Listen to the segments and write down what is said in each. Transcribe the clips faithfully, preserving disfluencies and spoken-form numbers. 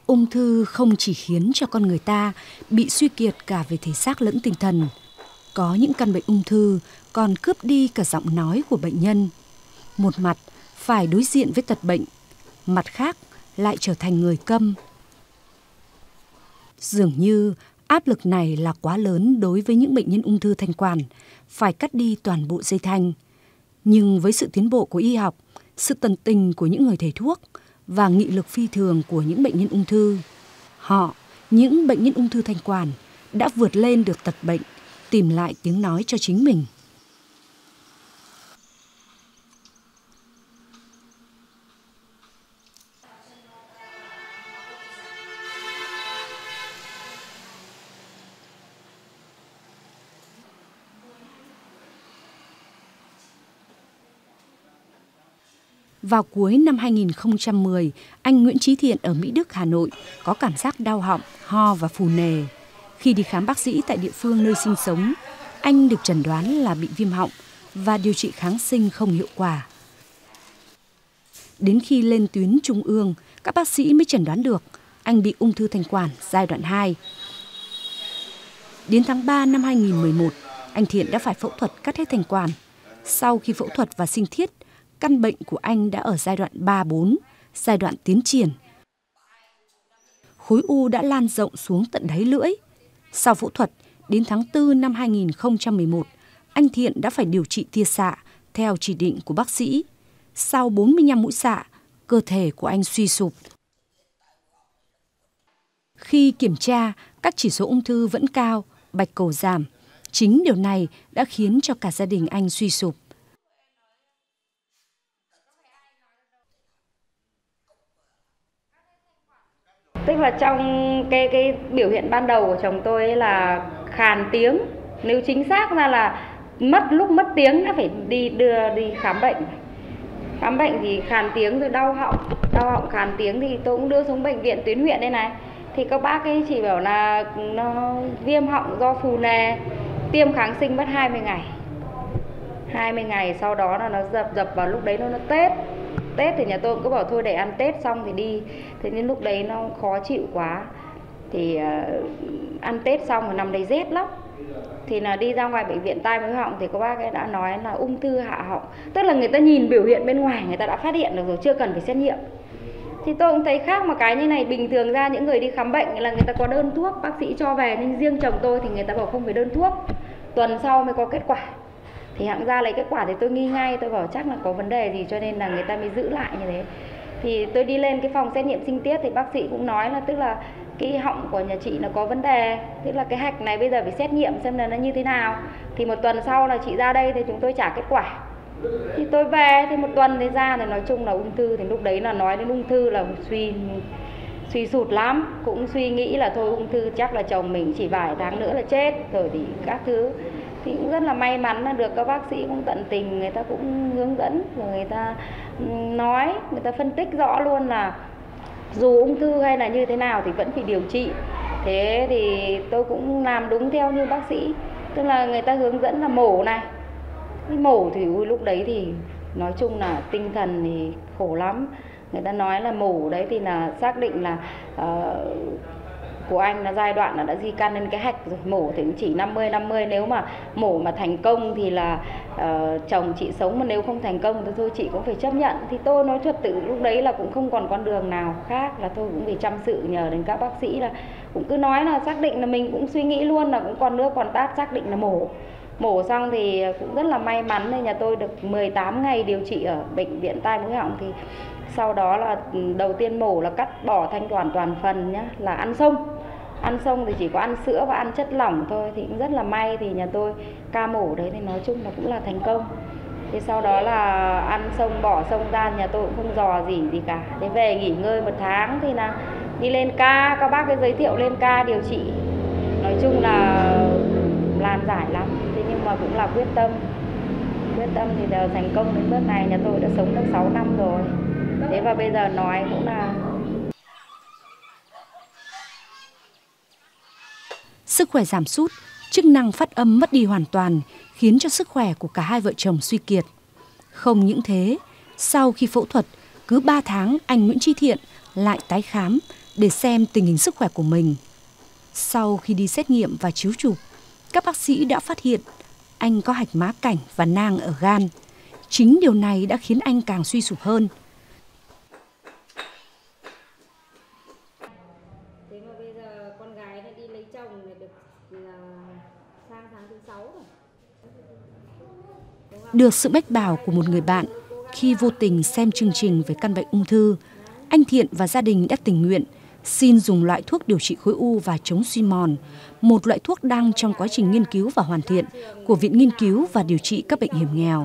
Ung thư không chỉ khiến cho con người ta bị suy kiệt cả về thể xác lẫn tinh thần. Có những căn bệnh ung thư còn cướp đi cả giọng nói của bệnh nhân. Một mặt phải đối diện với tật bệnh, mặt khác lại trở thành người câm. Dường như áp lực này là quá lớn đối với những bệnh nhân ung thư thanh quản, phải cắt đi toàn bộ dây thanh. Nhưng với sự tiến bộ của y học, sự tận tình của những người thầy thuốc và nghị lực phi thường của những bệnh nhân ung thư, họ, những bệnh nhân ung thư thanh quản, đã vượt lên được tật bệnh, tìm lại tiếng nói cho chính mình. Vào cuối năm hai nghìn không trăm mười, anh Nguyễn Chí Thiện ở Mỹ Đức, Hà Nội có cảm giác đau họng, ho và phù nề. Khi đi khám bác sĩ tại địa phương nơi sinh sống, anh được chẩn đoán là bị viêm họng và điều trị kháng sinh không hiệu quả. Đến khi lên tuyến trung ương, các bác sĩ mới chẩn đoán được anh bị ung thư thanh quản giai đoạn hai. Đến tháng ba năm hai nghìn không trăm mười một, anh Thiện đã phải phẫu thuật cắt hết thanh quản. Sau khi phẫu thuật và sinh thiết, căn bệnh của anh đã ở giai đoạn ba bốn, giai đoạn tiến triển. Khối u đã lan rộng xuống tận đáy lưỡi. Sau phẫu thuật, đến tháng tư năm hai nghìn không trăm mười một, anh Thiện đã phải điều trị tia xạ theo chỉ định của bác sĩ. Sau bốn mươi lăm mũi xạ, cơ thể của anh suy sụp. Khi kiểm tra, các chỉ số ung thư vẫn cao, bạch cầu giảm. Chính điều này đã khiến cho cả gia đình anh suy sụp. Tức là trong cái cái biểu hiện ban đầu của chồng tôi ấy là khàn tiếng. Nếu chính xác ra là mất lúc mất tiếng đã phải đi đưa đi khám bệnh. Khám bệnh thì khàn tiếng rồi đau họng, đau họng khàn tiếng thì tôi cũng đưa xuống bệnh viện tuyến huyện đây này. Thì các bác ấy chỉ bảo là nó viêm họng do phù nề, tiêm kháng sinh mất hai mươi ngày. hai mươi ngày sau đó là nó dập dập vào lúc đấy nó nó Tết. Tết thì nhà tôi cũng cứ bảo thôi để ăn Tết xong thì đi. Thế nhưng lúc đấy nó khó chịu quá. Thì uh, ăn Tết xong rồi nằm đấy rét lắm. Thì là đi ra ngoài bệnh viện tai mũi họng thì các bác ấy đã nói là ung thư hạ họng. Tức là người ta nhìn biểu hiện bên ngoài người ta đã phát hiện được rồi, chưa cần phải xét nghiệm. Thì tôi cũng thấy khác một cái như này, bình thường ra những người đi khám bệnh là người ta có đơn thuốc, bác sĩ cho về. Nhưng riêng chồng tôi thì người ta bảo không phải đơn thuốc, tuần sau mới có kết quả. Thì hạng ra lấy kết quả thì tôi nghi ngay, tôi bảo chắc là có vấn đề gì cho nên là người ta mới giữ lại như thế. Thì tôi đi lên cái phòng xét nghiệm sinh tiết thì bác sĩ cũng nói là tức là cái họng của nhà chị nó có vấn đề. Tức là cái hạch này bây giờ phải xét nghiệm xem là nó như thế nào. Thì một tuần sau là chị ra đây thì chúng tôi trả kết quả. Thì tôi về thì một tuần thì ra thì nói chung là ung thư. Thì lúc đấy là nói đến ung thư là suy suy sụt lắm. Cũng suy nghĩ là thôi ung thư chắc là chồng mình chỉ vài tháng nữa là chết rồi thì các thứ. Thì cũng rất là may mắn là được các bác sĩ cũng tận tình, người ta cũng hướng dẫn, rồi người ta nói, người ta phân tích rõ luôn là dù ung thư hay là như thế nào thì vẫn phải điều trị. Thế thì tôi cũng làm đúng theo như bác sĩ, tức là người ta hướng dẫn là mổ này. Mổ thì ui, lúc đấy thì nói chung là tinh thần thì khổ lắm. Người ta nói là mổ đấy thì là xác định là uh, của anh là giai đoạn là đã di căn lên cái hạch rồi, mổ thì cũng chỉ năm mươi năm mươi, nếu mà mổ mà thành công thì là uh, chồng chị sống, mà nếu không thành công thì thôi chị cũng phải chấp nhận. Thì tôi nói thật tự lúc đấy là cũng không còn con đường nào khác, là tôi cũng phải chăm sự nhờ đến các bác sĩ, là cũng cứ nói là xác định là mình cũng suy nghĩ luôn là cũng còn nước còn tát, xác định là mổ. Mổ xong thì cũng rất là may mắn nên nhà tôi được mười tám ngày điều trị ở bệnh viện tai mũi họng. Thì sau đó là đầu tiên mổ là cắt bỏ thanh quản toàn phần nhá, là ăn xông. Ăn xông thì chỉ có ăn sữa và ăn chất lỏng thôi. Thì cũng rất là may thì nhà tôi ca mổ đấy thì nói chung là cũng là thành công. Thì sau đó là ăn xông bỏ xông ra, nhà tôi cũng không dò gì gì cả. Thế về nghỉ ngơi một tháng thì là đi lên ca, các bác ấy giới thiệu lên ca điều trị. Nói chung là lan giải lắm, thế nhưng mà cũng là quyết tâm. Quyết tâm thì giờ thành công đến bước này, nhà tôi đã sống được sáu năm rồi. Thế và bây giờ nói cũng là... Sức khỏe giảm sút, chức năng phát âm mất đi hoàn toàn, khiến cho sức khỏe của cả hai vợ chồng suy kiệt. Không những thế, sau khi phẫu thuật, cứ ba tháng anh Nguyễn Chí Thiện lại tái khám để xem tình hình sức khỏe của mình. Sau khi đi xét nghiệm và chiếu chụp, các bác sĩ đã phát hiện anh có hạch má cảnh và nang ở gan. Chính điều này đã khiến anh càng suy sụp hơn. Thế mà bây giờ con gái đã đi lấy chồng được là sang tháng thứ sáu rồi. Được sự mách bảo của một người bạn, khi vô tình xem chương trình về căn bệnh ung thư, anh Thiện và gia đình đã tình nguyện xin dùng loại thuốc điều trị khối u và chống suy mòn, một loại thuốc đang trong quá trình nghiên cứu và hoàn thiện của Viện Nghiên cứu và Điều trị các bệnh hiểm nghèo.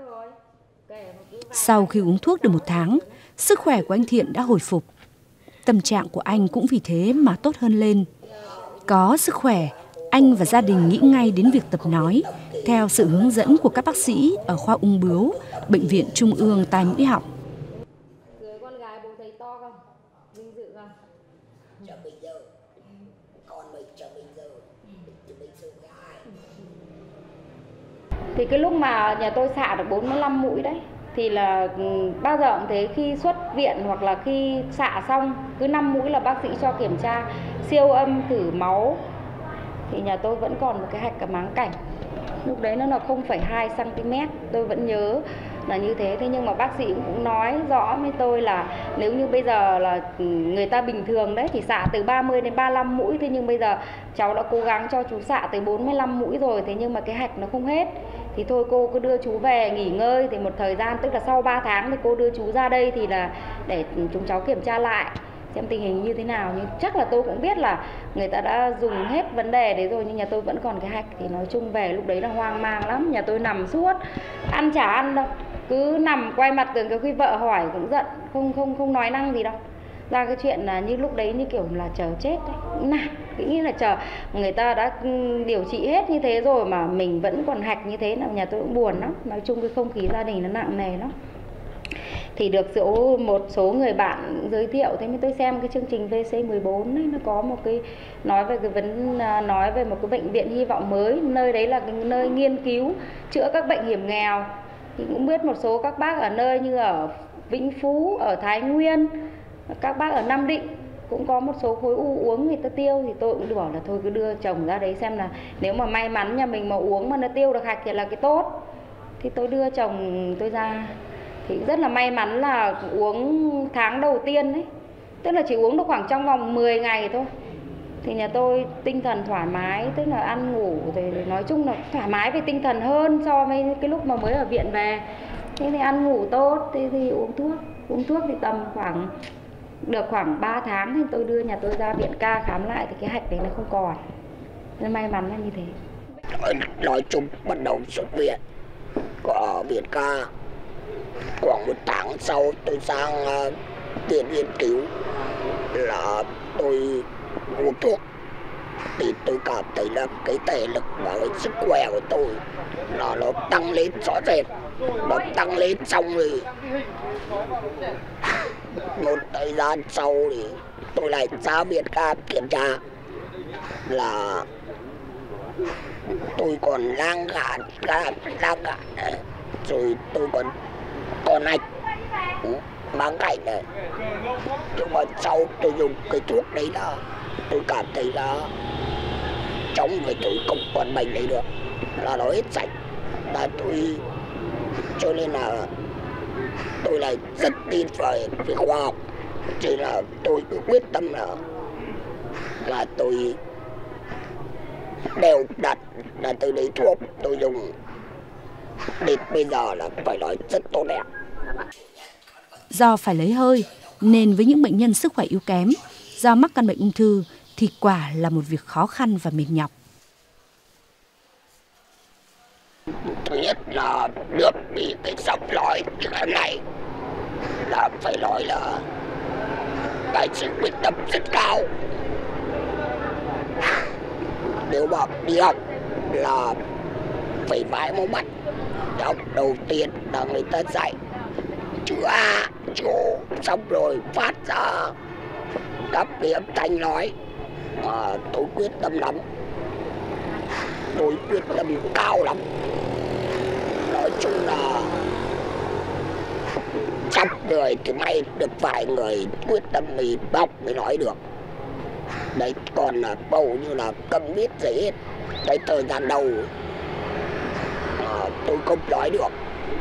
Sau khi uống thuốc được một tháng, sức khỏe của anh Thiện đã hồi phục. Tâm trạng của anh cũng vì thế mà tốt hơn lên. Có sức khỏe, anh và gia đình nghĩ ngay đến việc tập nói, theo sự hướng dẫn của các bác sĩ ở khoa ung bướu, Bệnh viện Trung ương Tai Mũi Họng. Thì cái lúc mà nhà tôi xạ được bốn mươi lăm mũi đấy, thì là bao giờ cũng thế, khi xuất viện hoặc là khi xạ xong, cứ năm mũi là bác sĩ cho kiểm tra siêu âm thử máu, thì nhà tôi vẫn còn một cái hạch ở máng cảnh. Lúc đấy nó là không phẩy hai xăng ti mét, tôi vẫn nhớ là như thế. Thế nhưng mà bác sĩ cũng nói rõ với tôi là nếu như bây giờ là người ta bình thường đấy thì xạ từ ba mươi đến ba mươi lăm mũi, thế nhưng bây giờ cháu đã cố gắng cho chú xạ tới bốn mươi lăm mũi rồi, thế nhưng mà cái hạch nó không hết. Thì thôi cô cứ đưa chú về nghỉ ngơi, thì một thời gian, tức là sau ba tháng thì cô đưa chú ra đây thì là để chúng cháu kiểm tra lại xem tình hình như thế nào. Nhưng chắc là tôi cũng biết là người ta đã dùng hết vấn đề đấy rồi, nhưng nhà tôi vẫn còn cái hạch. Thì nói chung về lúc đấy là hoang mang lắm, nhà tôi nằm suốt, ăn chả ăn đâu, cứ nằm quay mặt tường. Cái khi vợ hỏi cũng giận, không không không nói năng gì đâu. Ra cái chuyện là như lúc đấy như kiểu là chờ chết đấy, nản, nghĩ là chờ người ta đã điều trị hết như thế rồi mà mình vẫn còn hạch như thế, là nhà tôi cũng buồn lắm. Nói chung cái không khí gia đình nó nặng nề lắm. Thì được số một số người bạn giới thiệu, thế mới tôi xem cái chương trình vê xê mười bốn ấy, nó có một cái nói về cái vấn nói về một cái bệnh viện hy vọng mới, nơi đấy là cái nơi nghiên cứu chữa các bệnh hiểm nghèo. Thì cũng biết một số các bác ở nơi như ở Vĩnh Phú, ở Thái Nguyên, các bác ở Nam Định cũng có một số khối u uống người ta tiêu. Thì tôi cũng bảo là thôi cứ đưa chồng ra đấy xem là nếu mà may mắn nhà mình mà uống mà nó tiêu được hạch thì là cái tốt. Thì tôi đưa chồng tôi ra, thì rất là may mắn là uống tháng đầu tiên ấy, tức là chỉ uống được khoảng trong vòng mười ngày thôi. Thì nhà tôi tinh thần thoải mái, tức là ăn ngủ thì nói chung là thoải mái về tinh thần hơn so với cái lúc mà mới ở viện về. Thế thì ăn ngủ tốt, thì, thì uống thuốc. Uống thuốc thì tầm khoảng được khoảng ba tháng thì tôi đưa nhà tôi ra viện ca khám lại, thì cái hạch đấy nó không còn. Nên may mắn là như thế. Nói, nói chung bắt đầu xuất viện ở viện ca, khoảng một tháng sau tôi sang uh, viện nghiên cứu là tôi uống thuốc, thì tôi cảm thấy là cái thể lực và cái sức khỏe của tôi là nó tăng lên rõ rệt. Nó tăng lên xong rồi một thời gian sau thì tôi lại ra viện ca kiểm tra là tôi còn lang gạn, lang gạn này, rồi tôi còn còn hạch máng cảnh này. Nhưng mà sau tôi dùng cái thuốc đấy là tôi cảm thấy là trong người tôi không còn bệnh đấy được, là nó hết sạch. Là tôi cho nên là tôi lại rất tin về về khoa học, chỉ là tôi cứ quyết tâm là là tôi đều đặt là tôi lấy thuốc tôi dùng đến bây giờ là phải nói rất tốt đẹp. Do phải lấy hơi nên với những bệnh nhân sức khỏe yếu kém do mắc căn bệnh ung thư thì quả là một việc khó khăn và mệt nhọc. Thứ nhất là được bị cái giọng nói như thế này là phải nói là cái sự quyết tâm rất cao. Nếu mà đi học là phải vái máu mắt. Học đầu tiên là người ta dạy chữ A, chữ O, xong rồi phát ra các cái âm thanh nói. Mà tôi quyết tâm lắm, tôi quyết tâm cao lắm. Nói chung là Sắp người thì may được vài người quyết tâm thì bóc mới nói được. Đấy, còn là bầu như là cầm biết gì hết. Cái thời gian đầu à, tôi không nói được.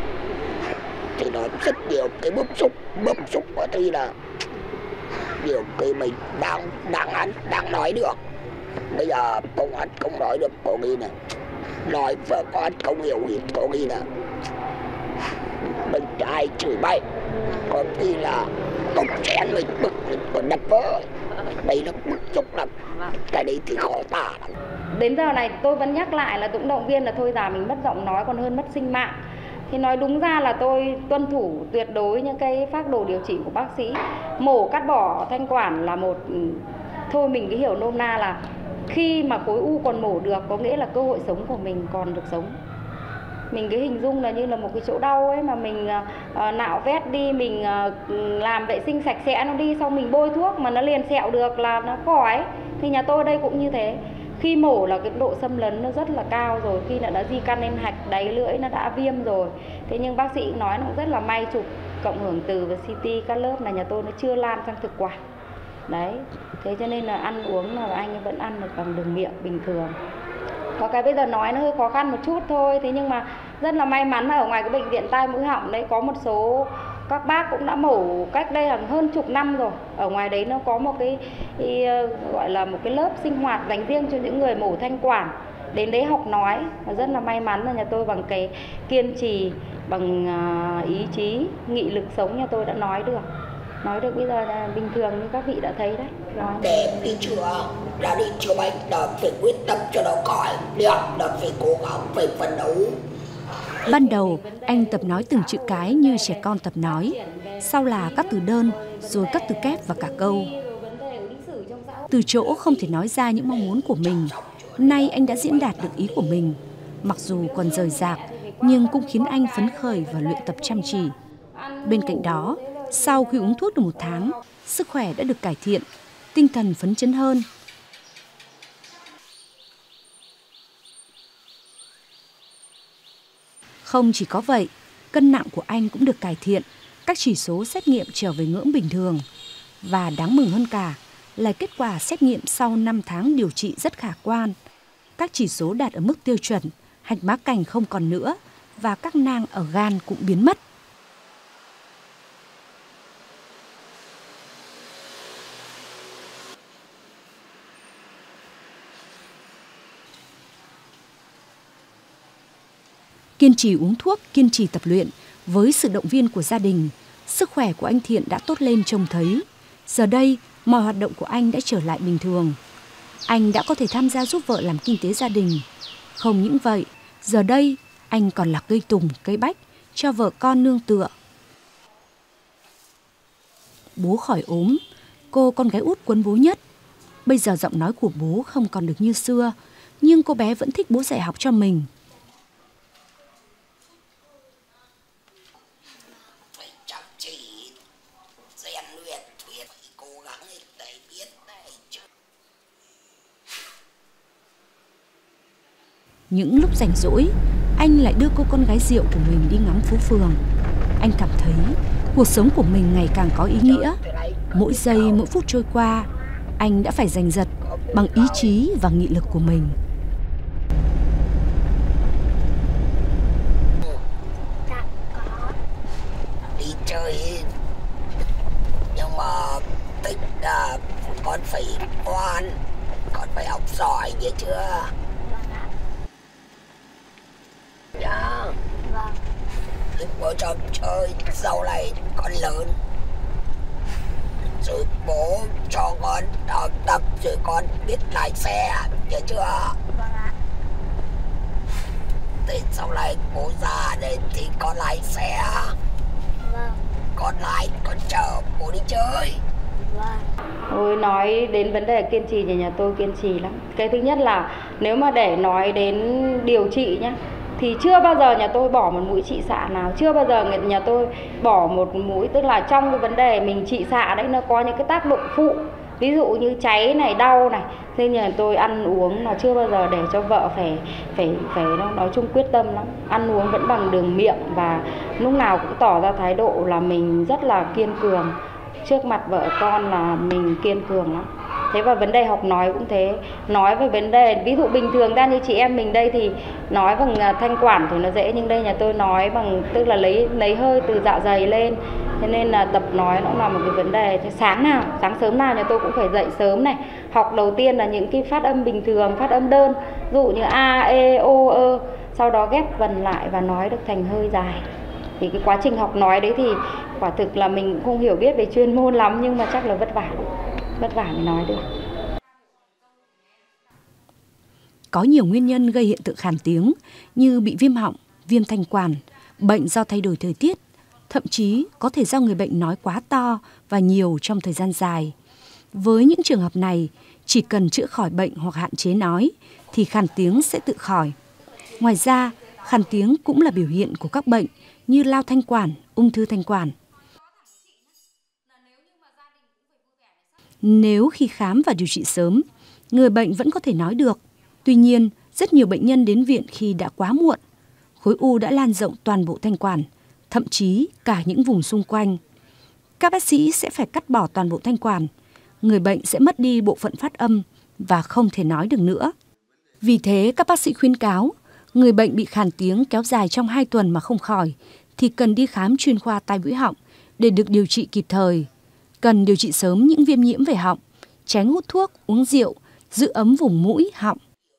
Thì nó rất nhiều cái bức xúc, bức xúc của tôi là nhiều cái mình đang, đang ăn, đang nói được. Bây giờ công an không nói được, có nghĩ là nói vợ con không hiểu gì, có nghĩ là mình ai chửi bậy, có khi là cổng chén mình bực còn đập vỡ. Đấy là bức xúc lắm, cái đấy thì khó tả lắm. Đến giờ này tôi vẫn nhắc lại là cũng động viên là thôi già mình mất giọng nói còn hơn mất sinh mạng. Thì nói đúng ra là tôi tuân thủ tuyệt đối những cái phác đồ điều trị của bác sĩ. Mổ cắt bỏ thanh quản là một, thôi mình cứ hiểu nôm na là khi mà khối u còn mổ được có nghĩa là cơ hội sống của mình còn được sống. Mình cứ hình dung là như là một cái chỗ đau ấy mà mình uh, nạo vét đi, mình uh, làm vệ sinh sạch sẽ nó đi, xong mình bôi thuốc mà nó liền sẹo được là nó khỏi. Thì nhà tôi đây cũng như thế. Khi mổ là cái độ xâm lấn nó rất là cao rồi, khi là đã di căn lên hạch đáy lưỡi nó đã viêm rồi. Thế nhưng bác sĩ nói nó cũng rất là may, chụp cộng hưởng từ và xê tê các lớp là nhà tôi nó chưa lan sang thực quản. Đấy, thế cho nên là ăn uống là anh ấy vẫn ăn được bằng đường miệng bình thường. Có cái bây giờ nói nó hơi khó khăn một chút thôi, thế nhưng mà rất là may mắn là ở ngoài cái bệnh viện tai mũi họng đấy có một số các bác cũng đã mổ cách đây hàng hơn chục năm rồi. Ở ngoài đấy nó có một cái, cái gọi là một cái lớp sinh hoạt dành riêng cho những người mổ thanh quản. Đến đấy học nói, và rất là may mắn là nhà tôi bằng cái kiên trì, bằng ý chí, nghị lực sống nhà tôi đã nói được. Nói được bây giờ là bình thường như các vị đã thấy đấy. Nói. Để đi chữa, đã đi chữa bệnh là phải quyết tâm cho nó khỏi, liệt là phải cố gắng, phải phấn đấu. Ban đầu, anh tập nói từng chữ cái như trẻ con tập nói, sau là các từ đơn, rồi các từ kép và cả câu. Từ chỗ không thể nói ra những mong muốn của mình, nay anh đã diễn đạt được ý của mình. Mặc dù còn rời rạc, nhưng cũng khiến anh phấn khởi và luyện tập chăm chỉ. Bên cạnh đó, sau khi uống thuốc được một tháng, sức khỏe đã được cải thiện, tinh thần phấn chấn hơn. Không chỉ có vậy, cân nặng của anh cũng được cải thiện, các chỉ số xét nghiệm trở về ngưỡng bình thường. Và đáng mừng hơn cả là kết quả xét nghiệm sau năm tháng điều trị rất khả quan. Các chỉ số đạt ở mức tiêu chuẩn, hạch má cành không còn nữa và các nang ở gan cũng biến mất. Kiên trì uống thuốc, kiên trì tập luyện, với sự động viên của gia đình, sức khỏe của anh Thiện đã tốt lên trông thấy. Giờ đây, mọi hoạt động của anh đã trở lại bình thường. Anh đã có thể tham gia giúp vợ làm kinh tế gia đình. Không những vậy, giờ đây anh còn là cây tùng, cây bách cho vợ con nương tựa. Bố khỏi ốm, cô con gái út quấn bố nhất. Bây giờ giọng nói của bố không còn được như xưa, nhưng cô bé vẫn thích bố dạy học cho mình. Những lúc rảnh rỗi, anh lại đưa cô con gái rượu của mình đi ngắm phố phường. Anh cảm thấy cuộc sống của mình ngày càng có ý nghĩa. Mỗi giây, mỗi phút trôi qua, anh đã phải giành giật bằng ý chí và nghị lực của mình. Đi chơi, nhưng mà thích là con phải ngoan, con phải học giỏi, nghe chưa? Dạ. Vâng. Bố cho chơi, sau này con lớn rồi bố cho con học tập, rồi con biết lái xe, nhớ chưa? Vâng ạ. Thì sau này bố già này thì con lái xe. Vâng. Con lái, con chở bố đi chơi. Vâng. Ôi, nói đến vấn đề kiên trì thì nhà tôi kiên trì lắm. Cái thứ nhất là nếu mà để nói đến điều trị nhá, thì chưa bao giờ nhà tôi bỏ một mũi trị xạ nào, chưa bao giờ nhà tôi bỏ một mũi, tức là trong cái vấn đề mình trị xạ đấy nó có những cái tác dụng phụ ví dụ như cháy này, đau này, nên nhà tôi ăn uống là chưa bao giờ để cho vợ phải phải phải nói chung quyết tâm lắm, ăn uống vẫn bằng đường miệng và lúc nào cũng tỏ ra thái độ là mình rất là kiên cường, trước mặt vợ con là mình kiên cường lắm. Thế và vấn đề học nói cũng thế, nói về vấn đề ví dụ bình thường ra như chị em mình đây thì nói bằng thanh quản thì nó dễ, nhưng đây nhà tôi nói bằng tức là lấy lấy hơi từ dạ dày lên, thế nên là tập nói nó là một cái vấn đề. Sáng nào sáng sớm nào nhà tôi cũng phải dậy sớm này, học đầu tiên là những cái phát âm bình thường, phát âm đơn, ví dụ như a, e, o, ơ, sau đó ghép vần lại và nói được thành hơi dài. Thì cái quá trình học nói đấy thì quả thực là mình cũng không hiểu biết về chuyên môn lắm, nhưng mà chắc là vất vả vất vả mới nói được. Có nhiều nguyên nhân gây hiện tượng khàn tiếng như bị viêm họng, viêm thanh quản, bệnh do thay đổi thời tiết, thậm chí có thể do người bệnh nói quá to và nhiều trong thời gian dài. Với những trường hợp này, chỉ cần chữa khỏi bệnh hoặc hạn chế nói thì khàn tiếng sẽ tự khỏi. Ngoài ra, khàn tiếng cũng là biểu hiện của các bệnh như lao thanh quản, ung thư thanh quản. Nếu khi khám và điều trị sớm, người bệnh vẫn có thể nói được. Tuy nhiên, rất nhiều bệnh nhân đến viện khi đã quá muộn. Khối u đã lan rộng toàn bộ thanh quản, thậm chí cả những vùng xung quanh. Các bác sĩ sẽ phải cắt bỏ toàn bộ thanh quản. Người bệnh sẽ mất đi bộ phận phát âm và không thể nói được nữa. Vì thế, các bác sĩ khuyến cáo, người bệnh bị khàn tiếng kéo dài trong hai tuần mà không khỏi thì cần đi khám chuyên khoa tai mũi họng để được điều trị kịp thời. Cần điều trị sớm những viêm nhiễm về họng, tránh hút thuốc, uống rượu, giữ ấm vùng mũi, họng.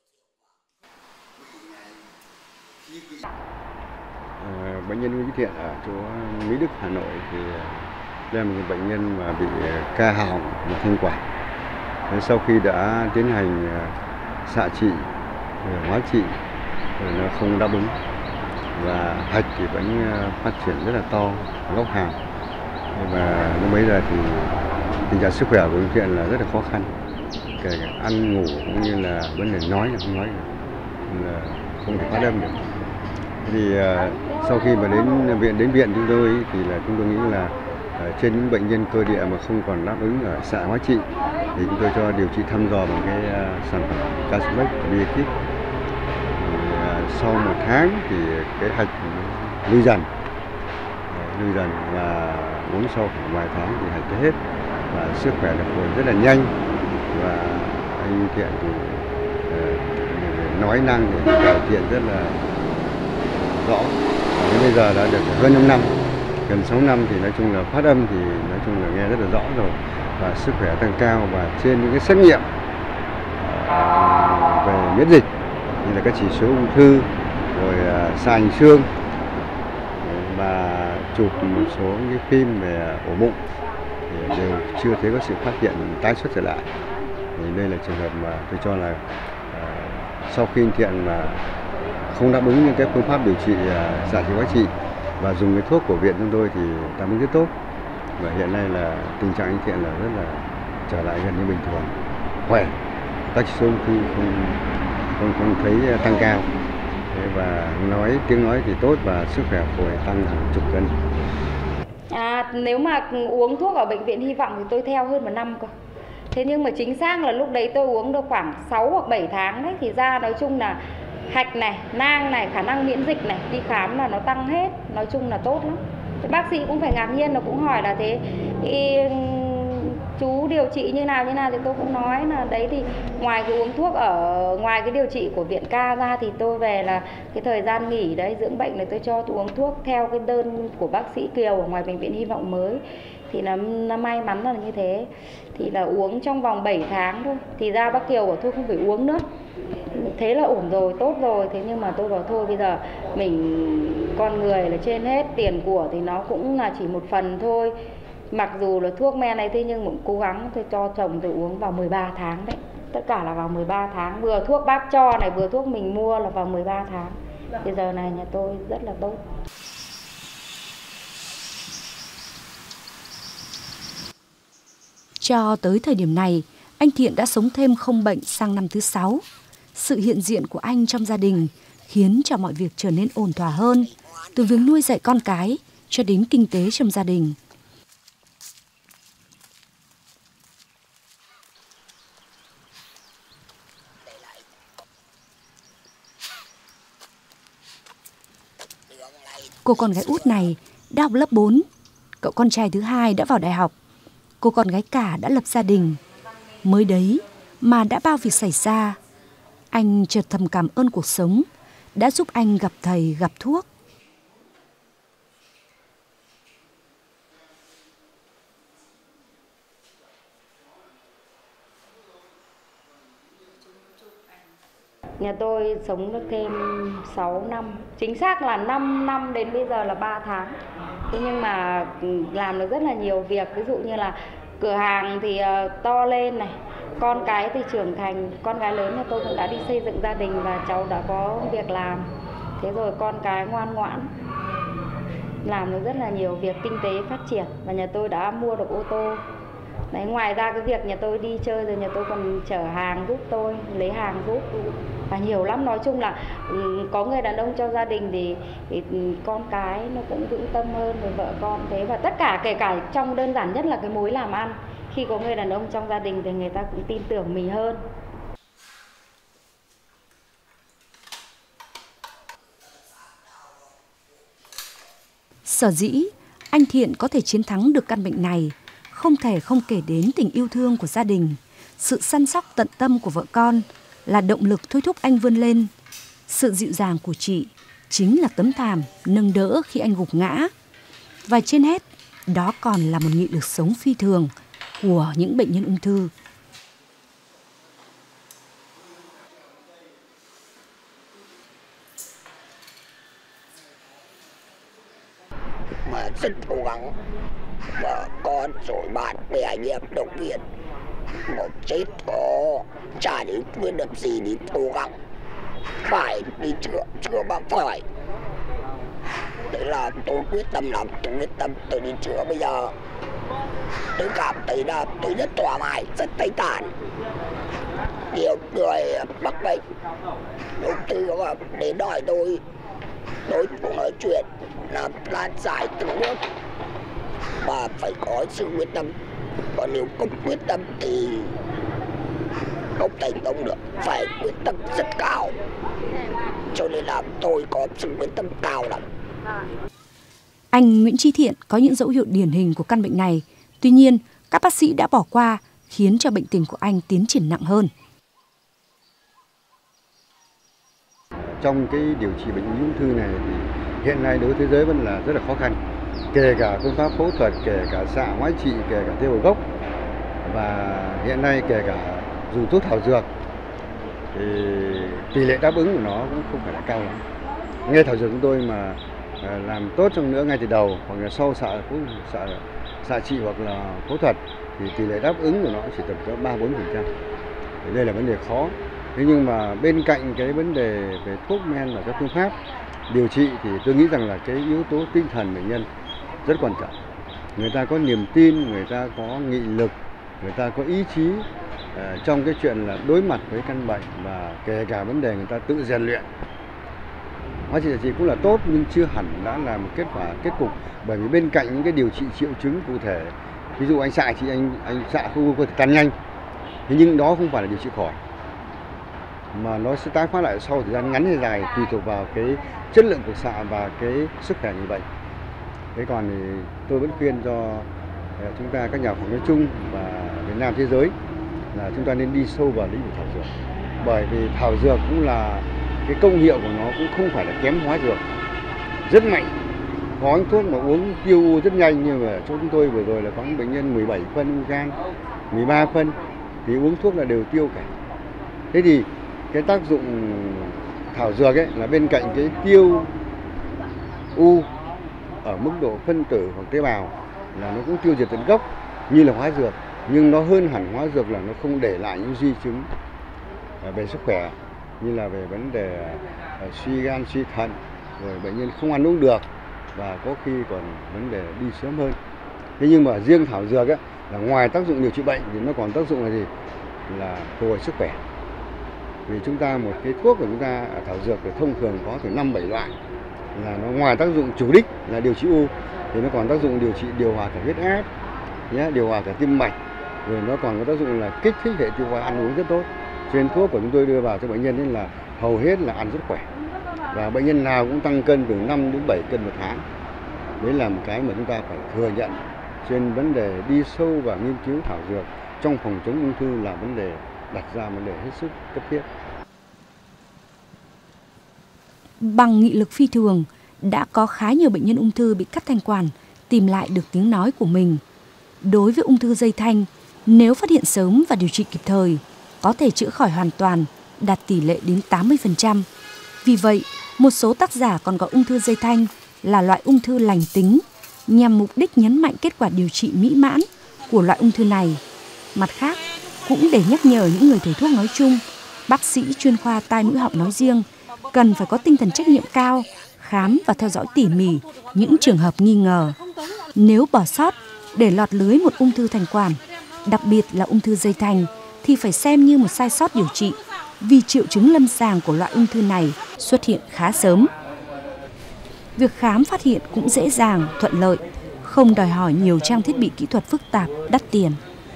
À, bệnh nhân Nguyễn Thị Thiện ở chỗ Mỹ Đức, Hà Nội thì đây là một bệnh nhân mà bị ca họng và thanh quản. Sau khi đã tiến hành xạ trị, hóa trị, nó không đáp ứng và hạch thì vẫn phát triển rất là to, góc hàm. Và lúc bấy giờ thì tình trạng sức khỏe của Nguyễn Thị Thiện là rất là khó khăn, kể cả ăn ngủ cũng như là vấn đề nói là không nói được, là không thể phát âm được. Thì uh, sau khi mà đến viện đến viện chúng tôi thì là chúng tôi nghĩ là uh, trên những bệnh nhân cơ địa mà không còn đáp ứng ở xạ hóa trị thì chúng tôi cho điều trị thăm dò bằng cái uh, sản phẩm Casmex Biekip. Uh, sau một tháng thì cái hạch lui dần, uh, lui dần và uống sau khoảng vài tháng thì hạch đã hết và sức khỏe được hồi rất là nhanh, và anh Thiện thì uh, nói năng thì cải thiện rất là rõ. Đến bây giờ đã được hơn năm năm, gần sáu năm thì nói chung là phát âm thì nói chung là nghe rất là rõ rồi và sức khỏe tăng cao, và trên những cái xét nghiệm uh, về miễn dịch như là các chỉ số ung thư rồi uh, sàn xương và chụp một số cái phim về ổ bụng thì đều chưa thấy có sự phát hiện tái xuất trở lại. Thì đây là trường hợp mà tôi cho là uh, sau khi Thiện mà không đáp ứng những cái phương pháp điều trị xạ trị hóa trị và dùng cái thuốc của viện chúng tôi thì đáp ứng rất tốt, và hiện nay là tình trạng anh Thiện là rất là trở lại gần như bình thường, khỏe, các chỉ số ung thư không không không thấy tăng cao. Thế và nói tiếng nói thì tốt và sức khỏe phổi tăng hàng chục cân. À, nếu mà uống thuốc ở bệnh viện Hy Vọng thì tôi theo hơn một năm cơ. Thế nhưng mà chính xác là lúc đấy tôi uống được khoảng sáu hoặc bảy tháng đấy, thì ra nói chung là hạch này, nang này, khả năng miễn dịch này, đi khám là nó tăng hết, nói chung là tốt lắm. Thế bác sĩ cũng phải ngạc nhiên, nó cũng hỏi là thế thì chú điều trị như nào như nào, thì tôi cũng nói là đấy thì ngoài cái uống thuốc ở ngoài cái điều trị của viện ca ra thì tôi về là cái thời gian nghỉ đấy, dưỡng bệnh này tôi cho tôi uống thuốc theo cái đơn của bác sĩ Kiều ở ngoài bệnh viện Hy Vọng mới. Thì nó, nó may mắn là như thế, thì là uống trong vòng bảy tháng thôi, thì ra bác Kiều bảo thôi không phải uống nữa, thế là ổn rồi, tốt rồi. Thế nhưng mà tôi bảo thôi bây giờ mình con người là trên hết, tiền của thì nó cũng là chỉ một phần thôi, mặc dù là thuốc men này, thế nhưng cũng cố gắng tôi cho chồng tôi uống vào mười ba tháng đấy, tất cả là vào mười ba tháng, vừa thuốc bác cho này vừa thuốc mình mua là vào mười ba tháng. Bây giờ này nhà tôi rất là tốt. Cho tới thời điểm này, anh Thiện đã sống thêm không bệnh sang năm thứ sáu. Sự hiện diện của anh trong gia đình khiến cho mọi việc trở nên ổn thỏa hơn, từ việc nuôi dạy con cái cho đến kinh tế trong gia đình. Cô con gái út này đã học lớp bốn, cậu con trai thứ hai đã vào đại học, cô con gái cả đã lập gia đình. Mới đấy mà đã bao việc xảy ra. Anh chợt thầm cảm ơn cuộc sống đã giúp anh gặp thầy, gặp thuốc. Nhà tôi sống được thêm sáu năm, chính xác là năm năm đến bây giờ là ba tháng. Thế nhưng mà làm được rất là nhiều việc, ví dụ như là cửa hàng thì to lên này, con cái thì trưởng thành, con gái lớn nhà tôi cũng đã đi xây dựng gia đình và cháu đã có việc làm. Thế rồi con cái ngoan ngoãn, làm được rất là nhiều việc, kinh tế phát triển và nhà tôi đã mua được ô tô. Đấy, ngoài ra cái việc nhà tôi đi chơi rồi nhà tôi còn chở hàng giúp tôi, lấy hàng giúp và nhiều lắm. Nói chung là có người đàn ông trong gia đình thì, thì con cái nó cũng vững tâm hơn với vợ con thế. Và tất cả kể cả trong đơn giản nhất là cái mối làm ăn, khi có người đàn ông trong gia đình thì người ta cũng tin tưởng mình hơn. Sở dĩ anh Thiện có thể chiến thắng được căn bệnh này, không thể không kể đến tình yêu thương của gia đình, sự săn sóc tận tâm của vợ con là động lực thôi thúc anh vươn lên. Sự dịu dàng của chị chính là tấm thảm nâng đỡ khi anh gục ngã. Và trên hết, đó còn là một nghị lực sống phi thường của những bệnh nhân ung thư. Mà rất cố gắng, vợ con rồi bạn bè anh em động viên, một chết có chả đến quyết định gì đi cố gắng, phải đi chữa, chữa bằng phải. Đấy là tôi quyết tâm lắm, tôi quyết tâm tôi đi chữa bây giờ. Tôi cảm thấy là tôi rất thoải mái, rất thanh thản. Nhiều người mắc bệnh ung thư đến hỏi tôi, tôi cũng nói chuyện là lan giải từng bước và phải có sự quyết tâm. Còn nếu không quyết tâm thì không thành công được, phải quyết tâm rất cao. Cho nên là tôi có sự quyết tâm cao lắm. Anh Nguyễn Chí Thiện có những dấu hiệu điển hình của căn bệnh này. Tuy nhiên, các bác sĩ đã bỏ qua, khiến cho bệnh tình của anh tiến triển nặng hơn. Trong cái điều trị bệnh ung thư này thì hiện nay đối với thế giới vẫn là rất là khó khăn. Kể cả phương pháp phẫu thuật, kể cả xạ hóa trị, kể cả tiêu gốc. Và hiện nay kể cả dùng thuốc thảo dược thì tỷ lệ đáp ứng của nó cũng không phải là cao lắm. Ngay thảo dược chúng tôi mà làm tốt trong nữa ngay từ đầu hoặc là sau xạ xạ xạ trị hoặc là phẫu thuật thì tỷ lệ đáp ứng của nó chỉ tầm có ba bốn phần trăm. Đây là vấn đề khó. Thế nhưng mà bên cạnh cái vấn đề về thuốc men và các phương pháp điều trị thì tôi nghĩ rằng là cái yếu tố tinh thần bệnh nhân rất quan trọng. Người ta có niềm tin, người ta có nghị lực, người ta có ý chí uh, trong cái chuyện là đối mặt với căn bệnh và kể cả vấn đề người ta tự rèn luyện. Hóa trị xạ trị cũng là tốt nhưng chưa hẳn đã là một kết quả kết cục, bởi vì bên cạnh những cái điều trị triệu chứng cụ thể, ví dụ anh xạ trị anh anh xạ khối u có thể tan nhanh, thế nhưng đó không phải là điều trị khỏi, mà nó sẽ tái phát lại sau thời gian ngắn hay dài tùy thuộc vào cái chất lượng của xạ và cái sức khỏe người bệnh. Thế còn thì tôi vẫn khuyên cho chúng ta các nhà khoa học nói chung và Việt Nam thế giới là chúng ta nên đi sâu vào lĩnh vực thảo dược, bởi vì thảo dược cũng là cái công hiệu của nó cũng không phải là kém hóa dược, rất mạnh. Có những thuốc mà uống tiêu u rất nhanh, nhưng mà chỗ chúng tôi vừa rồi là có những bệnh nhân mười bảy phân u gan, mười ba phân thì uống thuốc là đều tiêu cả. Thế thì cái tác dụng thảo dược ấy là bên cạnh cái tiêu u ở mức độ phân tử hoặc tế bào là nó cũng tiêu diệt tận gốc như là hóa dược, nhưng nó hơn hẳn hóa dược là nó không để lại những di chứng về sức khỏe như là về vấn đề suy gan, suy thận, rồi bệnh nhân không ăn uống được và có khi còn vấn đề đi sớm hơn. Thế nhưng mà riêng thảo dược ấy, là ngoài tác dụng điều trị bệnh thì nó còn tác dụng là gì? Là phục hồi sức khỏe. Vì chúng ta một cái thuốc của chúng ta thảo dược thì thông thường có từ năm bảy loại, là nó ngoài tác dụng chủ đích là điều trị u thì nó còn tác dụng điều trị điều hòa cả huyết áp, nhé, điều hòa cả tim mạch, rồi nó còn có tác dụng là kích thích hệ tiêu hóa, ăn uống rất tốt. Cho nên thuốc của chúng tôi đưa vào cho bệnh nhân nên là hầu hết là ăn rất khỏe. Và bệnh nhân nào cũng tăng cân từ năm đến bảy cân một tháng. Đấy là một cái mà chúng ta phải thừa nhận. Trên vấn đề đi sâu vào nghiên cứu thảo dược trong phòng chống ung thư là vấn đề đặt ra vấn đề hết sức cấp thiết. Bằng nghị lực phi thường, đã có khá nhiều bệnh nhân ung thư bị cắt thanh quản tìm lại được tiếng nói của mình. Đối với ung thư dây thanh, nếu phát hiện sớm và điều trị kịp thời, có thể chữa khỏi hoàn toàn, đạt tỷ lệ đến tám mươi phần trăm. Vì vậy, một số tác giả còn gọi ung thư dây thanh là loại ung thư lành tính, nhằm mục đích nhấn mạnh kết quả điều trị mỹ mãn của loại ung thư này. Mặt khác, cũng để nhắc nhở những người thầy thuốc nói chung, bác sĩ chuyên khoa tai mũi họng nói riêng, cần phải có tinh thần trách nhiệm cao, khám và theo dõi tỉ mỉ những trường hợp nghi ngờ. Nếu bỏ sót để lọt lưới một ung thư thanh quản, đặc biệt là ung thư dây thanh, thì phải xem như một sai sót điều trị, vì triệu chứng lâm sàng của loại ung thư này xuất hiện khá sớm. Việc khám phát hiện cũng dễ dàng, thuận lợi, không đòi hỏi nhiều trang thiết bị kỹ thuật phức tạp, đắt tiền.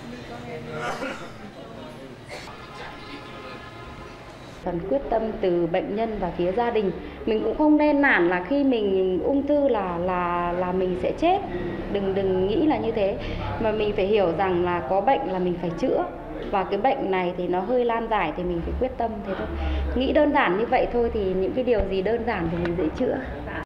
Phần quyết tâm từ bệnh nhân và phía gia đình, mình cũng không nên nản là khi mình ung thư là là là mình sẽ chết, đừng đừng nghĩ là như thế, mà mình phải hiểu rằng là có bệnh là mình phải chữa, và cái bệnh này thì nó hơi lan giải thì mình phải quyết tâm thế thôi. Nghĩ đơn giản như vậy thôi thì những cái điều gì đơn giản thì mình dễ chữa.